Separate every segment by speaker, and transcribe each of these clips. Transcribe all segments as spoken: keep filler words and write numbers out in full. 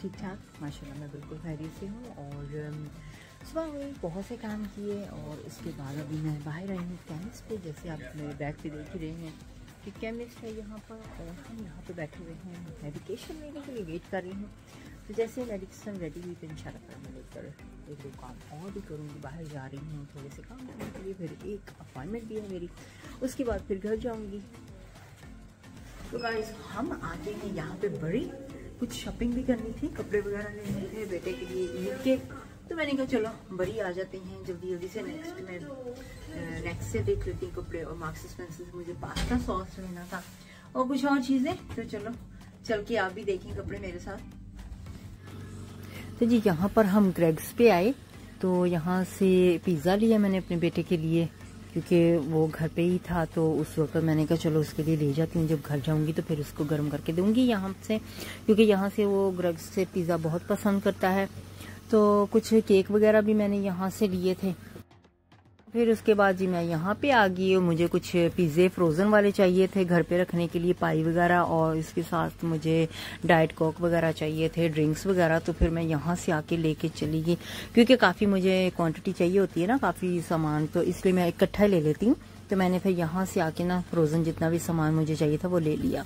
Speaker 1: ठीक ठाक माशाल्लाह, मैं बिल्कुल खैरियत से हूँ। और सुबह हुई बहुत से काम किए और उसके बाद अभी मैं बाहर आई हूँ केमिस्ट पे। जैसे आप मेरे बैग पे देख ही रहे हैं कि केमिस्ट है यहाँ पर, और हम यहाँ पे बैठे हुए हैं मेडिकेशन लेने के लिए, वेट कर रही हूँ। तो जैसे मेडिकेशन रेडी हुई तो इंशाल्लाह मैं लेकर एक दो काम और भी करूँगी। बाहर जा रही हूँ थोड़े से काम करने के लिए, फिर एक अपॉइंटमेंट भी है मेरी, उसके बाद फिर घर जाऊँगी। तो गाइस हम आते हैं यहाँ पे बड़ी, कुछ शॉपिंग भी करनी थी, कपड़े वगैरह लेने थे बेटे के लिए ईद के। तो मैंने कहा चलो बड़ी आ जाते हैं जल्दी जल्दी से। नेक्स्ट में नेक्स्ट से देख लेती हूँ कपड़े, और मार्क्स एक्सपेंसिव से मुझे पास्ता सॉस लेना था और कुछ और चीज़ें। तो चलो चल के आप भी देखें कपड़े मेरे साथ। तो जी यहाँ पर हम ग्रेग्स पे आए, तो यहाँ से पिज़्ज़ा लिया मैंने अपने बेटे के लिए, क्योंकि वो घर पे ही था। तो उस वक्त मैंने कहा चलो उसके लिए ले जाती हूँ, जब घर जाऊंगी तो फिर उसको गर्म करके दूंगी यहाँ से, क्योंकि यहाँ से वो ग्रेग्स से पिज़्ज़ा बहुत पसंद करता है। तो कुछ केक वगैरह भी मैंने यहाँ से लिए थे। फिर उसके बाद जी मैं यहाँ पे आ गई, मुझे कुछ पिज़्ज़े फ्रोज़न वाले चाहिए थे घर पे रखने के लिए, पाई वगैरह, और इसके साथ मुझे डाइट कोक वगैरह चाहिए थे, ड्रिंक्स वगैरह। तो फिर मैं यहाँ से आके लेके चली गई, क्योंकि काफ़ी मुझे क्वांटिटी चाहिए होती है ना, काफ़ी सामान, तो इसलिए मैं इकट्ठा ले लेती हूँ। तो मैंने फिर यहाँ से आके ना फ्रोज़न जितना भी सामान मुझे चाहिए था वो ले लिया।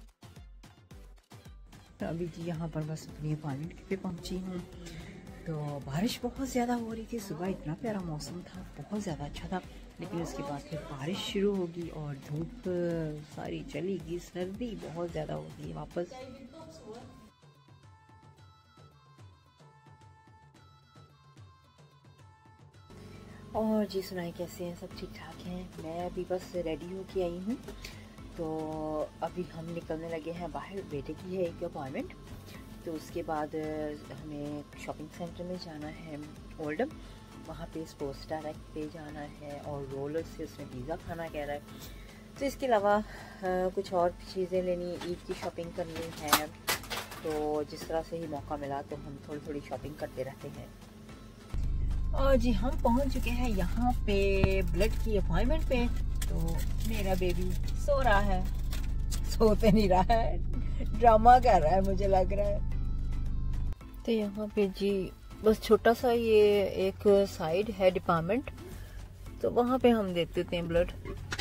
Speaker 1: तो अभी जी यहाँ पर बस अपनी अपॉइंटमेंट पे पहुँची हूँ। तो बारिश बहुत ज़्यादा हो रही थी, सुबह इतना प्यारा मौसम था, बहुत ज़्यादा अच्छा था, लेकिन उसके बाद फिर बारिश शुरू होगी और धूप सारी चली गई, सर्दी बहुत ज़्यादा हो गई वापस। और जी सुनाए कैसे हैं, सब ठीक ठाक हैं। मैं अभी बस रेडी होके आई हूँ, तो अभी हम निकलने लगे हैं बाहर। बेटे की है एक अपॉइंटमेंट, तो उसके बाद हमें शॉपिंग सेंटर में जाना है ओल्डम, वहाँ पे स्पोर्ट्स डायरेक्ट पे जाना है, और रोलर से उसमें पिज़्ज़ा खाना कह रहा है। तो इसके अलावा कुछ और चीज़ें लेनी, ईद की शॉपिंग करनी है। तो जिस तरह से ही मौका मिला तो हम थोड़ी थोड़ी शॉपिंग करते रहते हैं। और जी हम पहुँच चुके हैं यहाँ पे ब्लड की अपॉइंटमेंट पे। तो मेरा बेबी सो रहा है, सोते नहीं रहा है, ड्रामा कर रहा है मुझे लग रहा है। तो यहाँ पे जी बस छोटा सा ये एक साइड है डिपार्टमेंट, तो वहाँ पे हम देते देते हैं ब्लड।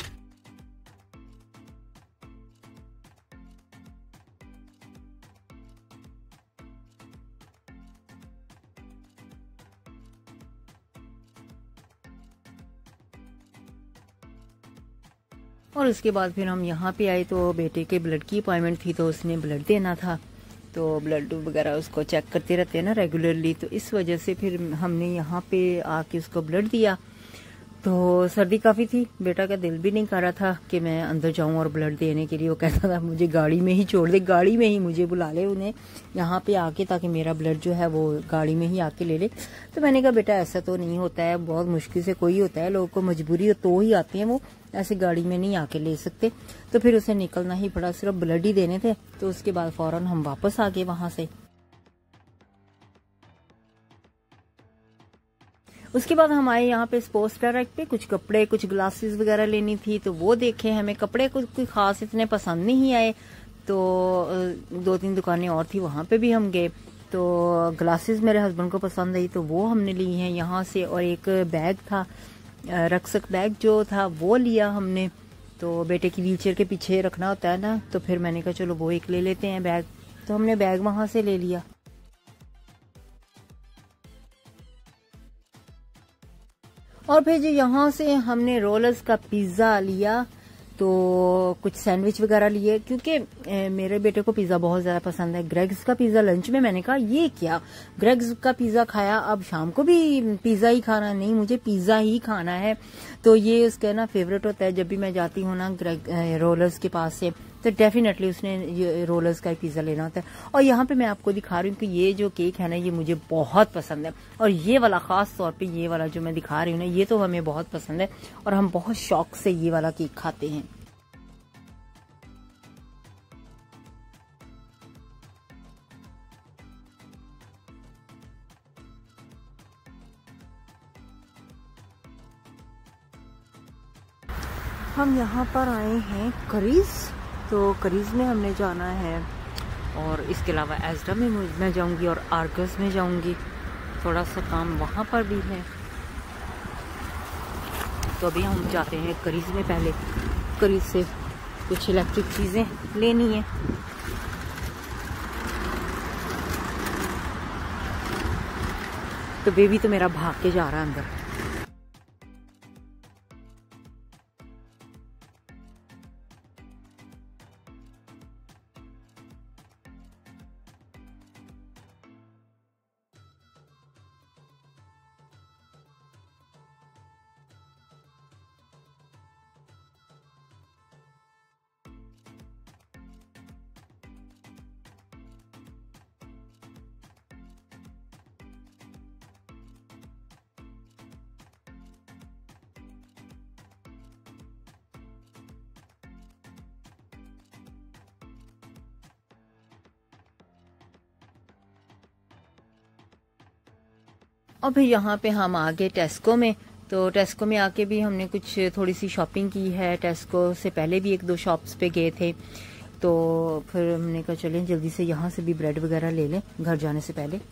Speaker 1: और उसके बाद फिर हम यहाँ पे आए, तो बेटे के ब्लड की अपॉइंटमेंट थी, तो उसने ब्लड देना था। तो ब्लड वगैरह उसको चेक करते रहते हैं ना रेगुलरली, तो इस वजह से फिर हमने यहाँ पे आके उसको ब्लड दिया। तो सर्दी काफ़ी थी, बेटा का दिल भी नहीं कर रहा था कि मैं अंदर जाऊँ और ब्लड देने के लिए। वो कहता था मुझे गाड़ी में ही छोड़ दे, गाड़ी में ही मुझे बुला ले उन्हें यहाँ पे आके, ताकि मेरा ब्लड जो है वो गाड़ी में ही आके ले ले। तो मैंने कहा बेटा ऐसा तो नहीं होता है, बहुत मुश्किल से कोई होता है, लोगों को मजबूरी हो तो ही आते हैं, वो ऐसे गाड़ी में नहीं आके ले सकते। तो फिर उसे निकलना ही पड़ा, सिर्फ ब्लड ही देने थे। तो उसके बाद फौरन हम वापस आ गए वहाँ से। उसके बाद हम आए यहाँ पे स्पोर्ट्स डायरेक्ट पे, कुछ कपड़े कुछ ग्लासेस वगैरह लेनी थी, तो वो देखे। हमें कपड़े कुछ कोई खास इतने पसंद नहीं आए, तो दो तीन दुकानें और थी वहाँ पे भी हम गए। तो ग्लासेस मेरे हस्बैंड को पसंद आई, तो वो हमने ली हैं यहाँ से। और एक बैग था, रक्सक बैग जो था वो लिया हमने। तो बेटे की व्हीलचेयर के पीछे रखना होता है ना, तो फिर मैंने कहा चलो वो एक ले लेते हैं बैग, तो हमने बैग वहाँ से ले लिया। और फिर जी यहाँ से हमने रोलर्स का पिज़्ज़ा लिया, तो कुछ सैंडविच वगैरह लिए, क्योंकि मेरे बेटे को पिज़्ज़ा बहुत ज़्यादा पसंद है। ग्रेग्स का पिज़्ज़ा लंच में, मैंने कहा ये क्या, ग्रेग्स का पिज़्ज़ा खाया, अब शाम को भी पिज़्ज़ा ही खाना, नहीं मुझे पिज़्ज़ा ही खाना है। तो ये उसका ना फेवरेट होता है, जब भी मैं जाती हूँ ना ग्रेग रोलर्स के पास से, तो डेफिनेटली उसने ये रोलर्स का पिज़्ज़ा लेना होता है। और यहाँ पे मैं आपको दिखा रही हूँ कि ये जो केक है ना, ये मुझे बहुत पसंद है। और ये वाला ख़ास तौर पे ये वाला जो मैं दिखा रही हूँ ना, ये तो हमें बहुत पसंद है, और हम बहुत शौक से ये वाला केक खाते हैं। हम यहाँ पर आए हैं करीज, तो करीज में हमने जाना है और इसके अलावा एजरा में मैं जाऊंगी और आर्गस में जाऊंगी, थोड़ा सा काम वहाँ पर भी है। तो अभी हम जाते हैं करीज में, पहले करीज से कुछ इलेक्ट्रिक चीज़ें लेनी है। तो बेबी तो मेरा भाग के जा रहा है अंदर। और फिर यहाँ पे हम आ गए टेस्को में। तो टेस्को में आके भी हमने कुछ थोड़ी सी शॉपिंग की है। टेस्को से पहले भी एक दो शॉप्स पे गए थे, तो फिर हमने कहा चलें जल्दी से यहाँ से भी ब्रेड वगैरह ले लें घर जाने से पहले।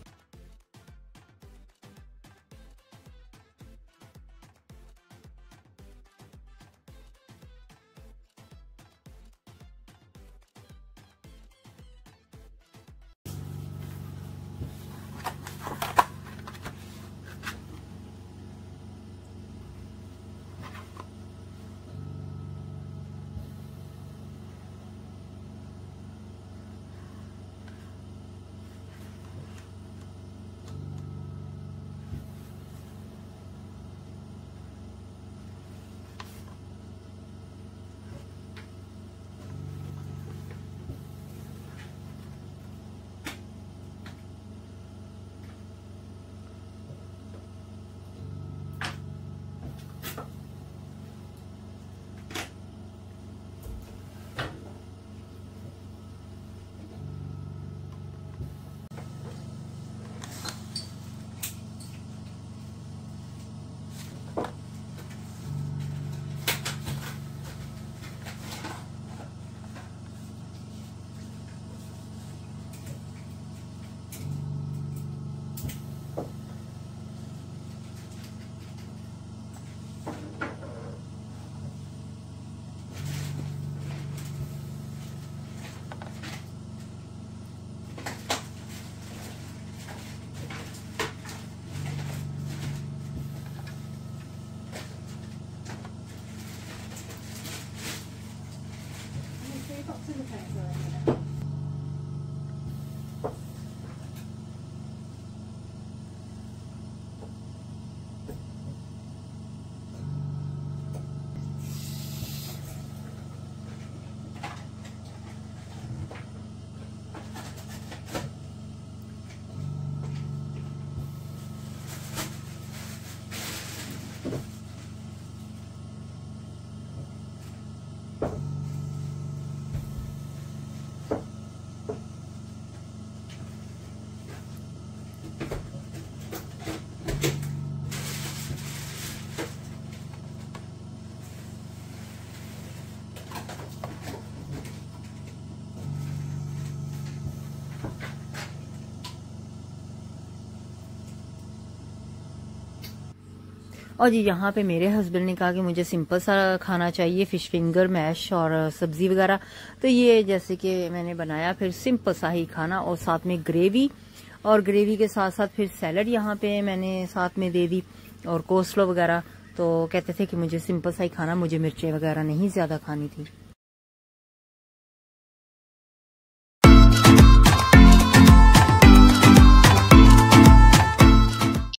Speaker 1: और जी यहाँ पे मेरे हस्बैंड ने कहा कि मुझे सिंपल सा खाना चाहिए, फिश फिंगर, मैश और सब्जी वगैरह। तो ये जैसे कि मैंने बनाया फिर सिंपल सा ही खाना, और साथ में ग्रेवी, और ग्रेवी के साथ साथ फिर सैलड यहाँ पे मैंने साथ में दे दी, और कोस्लो वगैरह। तो कहते थे कि मुझे सिंपल सा ही खाना, मुझे मिर्चें वगैरह नहीं ज़्यादा खानी थी।